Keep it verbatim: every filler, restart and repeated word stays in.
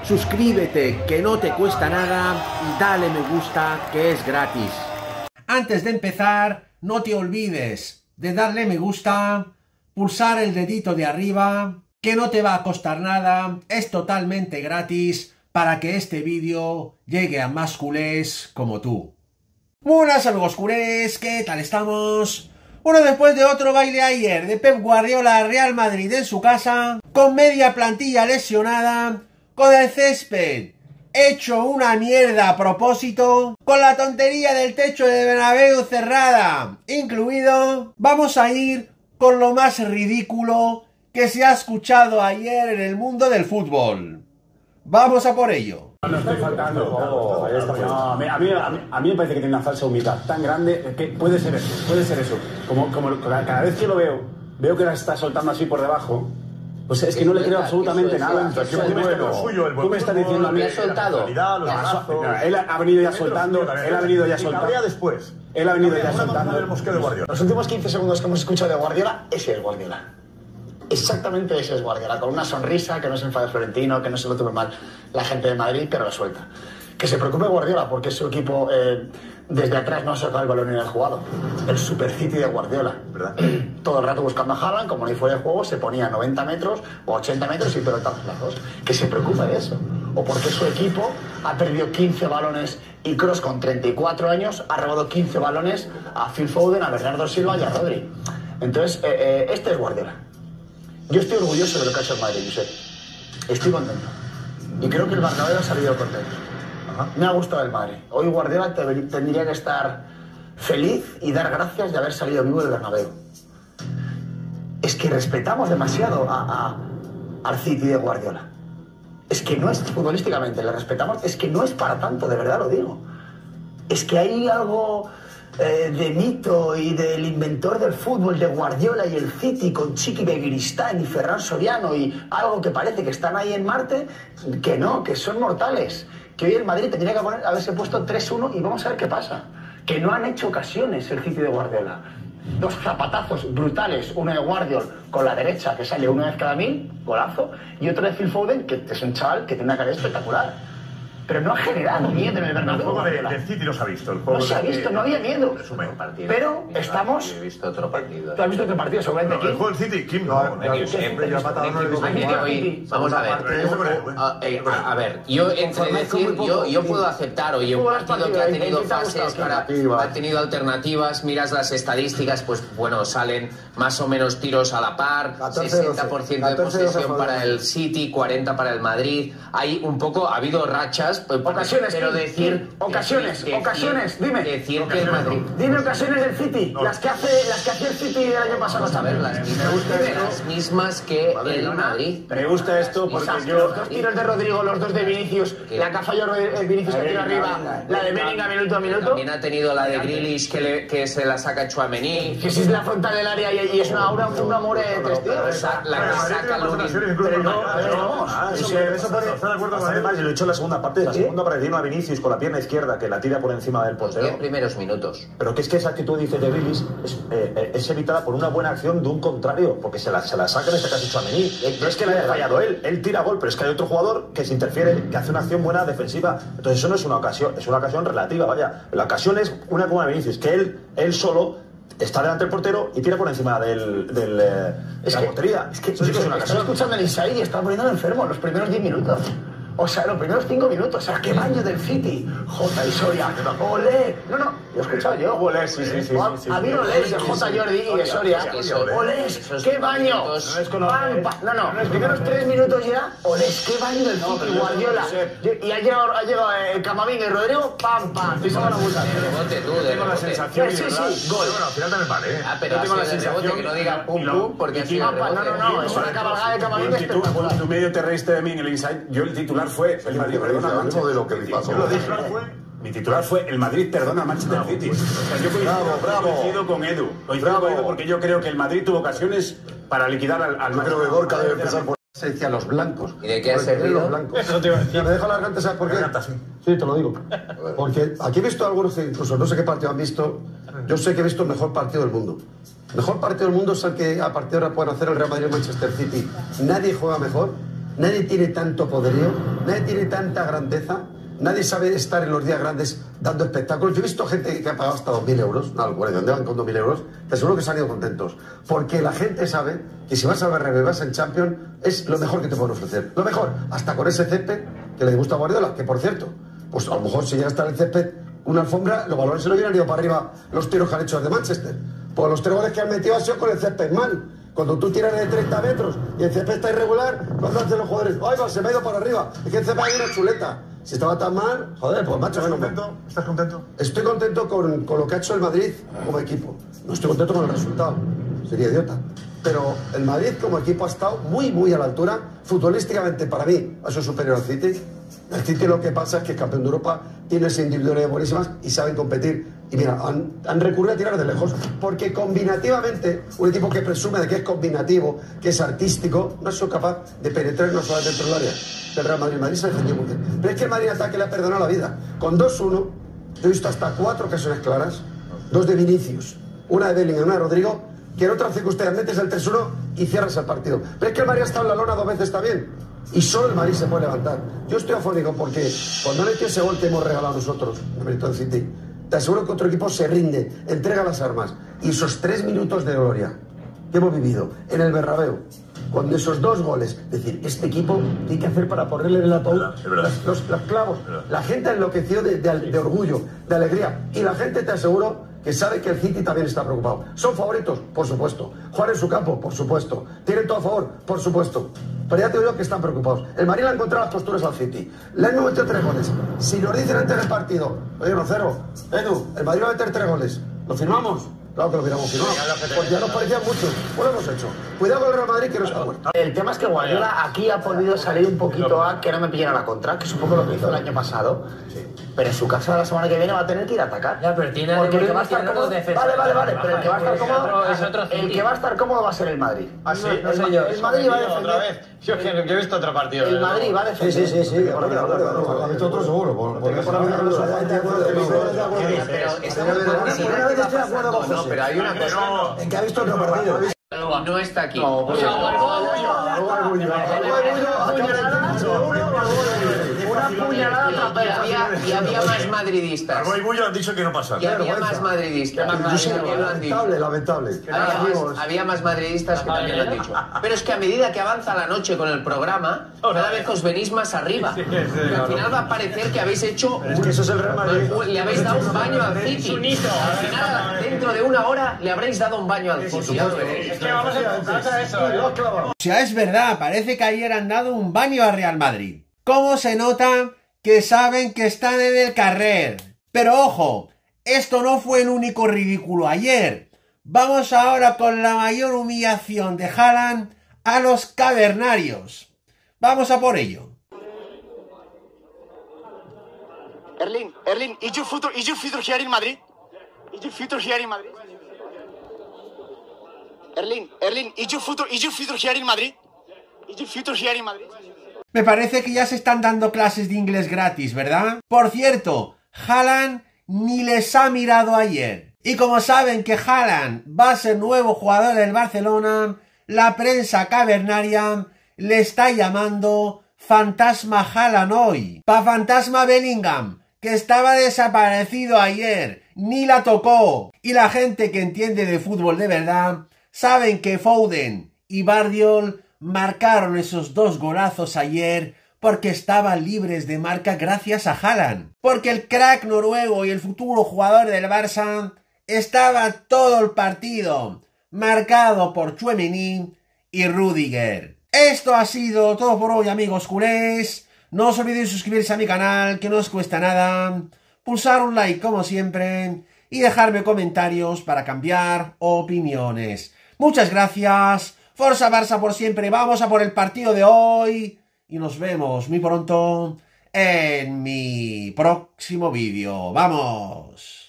suscríbete, que no te cuesta nada, y dale me gusta, que es gratis. Antes de empezar, no te olvides de darle me gusta, pulsar el dedito de arriba, que no te va a costar nada, es totalmente gratis para que este vídeo llegue a más culés como tú. Buenas amigos culés, ¿qué tal estamos? Bueno, después de otro baile ayer de Pep Guardiola Real Madrid en su casa, con media plantilla lesionada, con el césped hecho una mierda a propósito, con la tontería del techo de Bernabéu cerrada incluido, vamos a ir con lo más ridículo que se ha escuchado ayer en el mundo del fútbol. Vamos a por ello. No estoy faltando. Oh, ahí está. No, a, mí, a, mí, a mí me parece que tiene una falsa humildad tan grande que puede ser eso, puede ser eso. Como, como cada vez que lo veo, veo que la está soltando así por debajo. Pues es que no le creo absolutamente nada. Tú me estás diciendo a mí. ¿Ha soltado? Él ha venido ya soltando. Él ha venido ya soltando. después. Él ha venido ya soltando. Los últimos quince segundos que hemos escuchado de Guardiola, ese es Guardiola. Exactamente ese es Guardiola, con una sonrisa, que no se enfade Florentino, que no se lo tome mal la gente de Madrid, pero lo suelta. Que se preocupe Guardiola porque su equipo eh, desde atrás no ha sacado el balón ni el jugado. El Super City de Guardiola, ¿verdad? Todo el rato buscando a Haaland, como ni fuera de juego, se ponía a noventa metros o ochenta metros y pelotazos las dos. Que se preocupe de eso. O porque su equipo ha perdido quince balones y Kroos con treinta y cuatro años ha robado quince balones a Phil Foden, a Bernardo Silva y a Rodri. Entonces, eh, eh, este es Guardiola. Yo estoy orgulloso de lo que ha hecho el Madrid, Josep. Estoy contento. Y creo que el Bernabéu ha salido contento. Ajá. Me ha gustado el Madrid. Hoy Guardiola te, tendría que estar feliz y dar gracias de haber salido vivo del Bernabéu. Es que respetamos demasiado a, a, al City de Guardiola. Es que no es futbolísticamente, le respetamos, es que no es para tanto, de verdad lo digo. Es que hay algo eh, de mito y del inventor del fútbol de Guardiola y el City con Chiqui Beguiristán y Ferran Soriano y algo que parece que están ahí en Marte, que no, que son mortales. Que hoy el Madrid tendría que poner, haberse puesto tres uno y vamos a ver qué pasa. Que no han hecho ocasiones el City de Guardiola. Dos zapatazos brutales, uno de Guardiola con la derecha que sale una vez cada mil, golazo, y otro de Phil Foden, que es un chaval que tiene una carrera espectacular. Pero no ha generado miedo en el Bernabéu. El juego de, del City no se ha visto. El juego no se ha visto, no había miedo. Partido. Pero estamos... Yo he visto otro partido. ¿Tú has visto otro partido seguramente? No, el juego del City, Kim no. no, no siempre yo he matado no hoy, vamos a ver. A, eh, a, a ver, yo entre decir, yo, yo puedo aceptar hoy un partido que ha tenido fases, para, ha tenido alternativas, miras las estadísticas, pues bueno, salen más o menos tiros a la par, sesenta por ciento de posesión para el City, cuarenta para el Madrid. Hay un poco, ha habido rachas, pues, ocasiones, pero decir ocasiones, decir, ocasiones, dime, decir que el Madrid, dime ocasiones del City, no. las que hace, las que hacía el City el año pasado. Vamos a ver, las mismas, las mismas que Madrid, el Madrid. Me gusta esto porque yo los dos tiros de Rodrigo, los dos de Vinicius, ¿qué? La que ha fallado el Vinicius que tira arriba, la de Bellingham minuto a minuto. También ha tenido la de Grealish que, le, que se la saca Tchouaméni. Que si es la frontal del área y, y es una aura, un amor de tres tíos. La que saca Lunin. Pero no, vamos. Eso puede estar de acuerdo con además, y lo he hecho en la segunda parte. La segunda para encima de Vinicius con la pierna izquierda que la tira por encima del portero. En primeros minutos. Pero que es que esa actitud, dice de Grealish, es, eh, es evitada por una buena acción de un contrario, porque se la, se la saca en este caso Tchouaméni. No es que le haya fallado él, él tira gol, pero es que hay otro jugador que se interfiere, que hace una acción buena defensiva. Entonces eso no es una ocasión, es una ocasión relativa, vaya. La ocasión es una como de Vinicius, que él, él solo está delante del portero y tira por encima del, del, eh, es de la que, portería. Es que eso sí que es una ocasión. Estoy escuchando al Isaí y está poniéndolo enfermo en los primeros diez minutos. O sea, los primeros cinco minutos, o sea, qué baño del City. Jota y Soria, olé. No, no, lo he escuchado yo. Olé, sí, sí, sí. Ha habido olés de Jota Jordi y de Soria. Olés, qué baño. No, no, los primeros tres minutos ya, olés, qué baño del City, Guardiola. Y ha llegado, ha llegado el Camavinga y Rodrigo, pam, pam. Estoy sacando la multa. Tengo la sensación. Sí, sí, gol. Bueno, al final también vale, ¿eh? Ah, pero tengo la sensación que no diga pum pum porque ha sido No, no, no, es una cabalgada de Camavinga espectacular. Tú medio te reíste de mí en el Inside. Yo el titular fue el Madrid perdona al Manchester. de lo que le pasó. Yo lo dije, mi titular fue el Madrid perdona al Manchester City. O sea, yo coincido, bravo, bravo. coincido con Edu. Coincido Bravo. con Edu porque yo creo que el Madrid tuvo ocasiones para liquidar al, al Yo creo que Gorka debe empezar por esencia los blancos. ¿Y de qué ha Por servido? Los blancos. Eso te iba a decir. Me dejo la garganta, ¿sabes por qué? Garganta, sí. Sí, te lo digo. Porque aquí he visto algunos que incluso no sé qué partido han visto. Yo sé que he visto el mejor partido del mundo. El mejor partido del mundo es el que a partir de ahora pueden hacer el Real Madrid y Manchester City. Nadie juega mejor nadie tiene tanto poderío, nadie tiene tanta grandeza, nadie sabe estar en los días grandes dando espectáculos. Yo he visto gente que ha pagado hasta dos mil euros, no, ¿dónde van con dos mil euros? Te aseguro que se han ido contentos, porque la gente sabe que si vas a ver vas en Champions es lo mejor que te pueden ofrecer, lo mejor, hasta con ese césped que le gusta a Guardiola, que por cierto, pues a lo mejor si llega a estar el césped una alfombra, los balones se lo hubieran ido para arriba los tiros que han hecho los de Manchester, pues los tres goles que han metido han sido con el césped mal. Cuando tú tiras de treinta metros y el césped está irregular, cuando hacen los jugadores, ¡ay, va, se me ha ido para arriba! Es que el césped hay una chuleta. Si estaba tan mal, joder, pues macho. ¿Estás contento? ¿Estás contento? Estoy contento con, con lo que ha hecho el Madrid como equipo. No estoy contento con el resultado, sería idiota. Pero el Madrid como equipo ha estado muy, muy a la altura. Futbolísticamente, para mí, ha sido superior al City. El City lo que pasa es que es campeón de Europa, tiene individualidades buenísimas y saben competir. Y mira, han, han recurrido a tirar de lejos, porque combinativamente, un equipo que presume de que es combinativo, que es artístico, no ha sido capaz de penetrar no solo dentro del área del Real Madrid. El Madrid se ha defendido muy bien. Pero es que el Madrid ataque le ha perdonado la vida. Con dos uno, he visto hasta cuatro ocasiones claras, dos de Vinicius, una de Bellingham, una de Rodrigo, que en otras circunstancias metes el tres uno y cierras el partido. Pero es que el Madrid ha estado en la lona dos veces también. Y solo el Madrid se puede levantar. Yo estoy afónico porque cuando han hecho ese gol que hemos regalado nosotros, en el mérito del City, te aseguro que otro equipo se rinde, entrega las armas. Y esos tres minutos de gloria que hemos vivido en el Bernabéu, cuando esos dos goles, es decir, este equipo, ¿qué hay que hacer para ponerle en el ataúd los, los, los clavos? La gente enloqueció de, de, de orgullo, de alegría. Y la gente, te aseguro, que sabe que el City también está preocupado. ¿Son favoritos? Por supuesto. ¿Juegan en su campo? Por supuesto. ¿Tienen todo a favor? Por supuesto. Pero ya te digo que están preocupados. El Madrid le ha encontrado las posturas al City. Le han metido tres goles. Si nos dicen antes del partido, oye, Rocero, Edu, el Madrid va a meter tres goles. ¿Lo firmamos? Claro que lo hubiéramos firmado. Pues ya nos parecían muchos. Pues lo hemos hecho. Cuidado con el Real Madrid, que no está muerto. El tema es que Guardiola aquí ha podido salir un poquito a que no me pillara la contra, que es un poco lo que hizo el año pasado. Pero en su casa la semana que viene va a tener que ir a atacar. Ya, pero tiene porque el que va a tiene estar cómodo, defensa. vale, vale, vale, pero el que va a estar cómodo, Es otro el que va a estar cómodo va a ser el Madrid. ¿Ah, sí? El, No sé yo. el Madrid va a defender. ¿Otra vez? Yo es que yo he visto otro partido. El Madrid va a defender. Sí, sí, sí, sí. Por de acuerdo. Ha visto otro seguro. Porque por la vida no se de acuerdo. Pero estamos estoy de acuerdo con No, pero hay una cosa. En que ha visto otro partido. No está aquí. Una puñalada trapera. Y había más madridistas. Algo y Bullo han dicho que no pasa. Y había más madridistas. También lo han dicho. Lamentable, lamentable. Había más, había más madridistas que también lo han dicho. Pero es que a medida que avanza la noche con el programa, cada vez os venís más arriba. Y al final va a parecer que habéis hecho. Es que eso es el Real Madrid. Le habéis dado un baño al City. Al final, dentro de una hora, le habréis dado un baño al City. Ya lo veréis. Es que vamos a enfocarse a eso. O sea, es verdad, parece que ayer han dado un baño al Real Madrid. ¿Cómo se nota que saben que están en el carrer? Pero ojo, esto no fue el único ridículo ayer. Vamos ahora con la mayor humillación de Haaland a los cavernarios. Vamos a por ello. Erling, Erling, is your future, is your future here in Madrid? Is your future here in Madrid? Erling, Erling, is your future, is your future here in Madrid? Is your future here in Madrid? Me parece que ya se están dando clases de inglés gratis, ¿verdad? Por cierto, Haaland ni les ha mirado ayer. Y como saben que Haaland va a ser nuevo jugador del Barcelona, la prensa cavernaria le está llamando Fantasma Haaland hoy. Pa' Fantasma Bellingham, que estaba desaparecido ayer, ni la tocó. Y la gente que entiende de fútbol de verdad saben que Foden y Guardiola marcaron esos dos golazos ayer porque estaban libres de marca gracias a Haaland. Porque el crack noruego y el futuro jugador del Barça estaba todo el partido marcado por Tchouaméni y Rudiger. Esto ha sido todo por hoy, amigos culés. No os olvidéis suscribirse a mi canal, que no os cuesta nada. Pulsar un like como siempre y dejarme comentarios para cambiar opiniones. Muchas gracias. Forza Barça por siempre, vamos a por el partido de hoy y nos vemos muy pronto en mi próximo vídeo. ¡Vamos!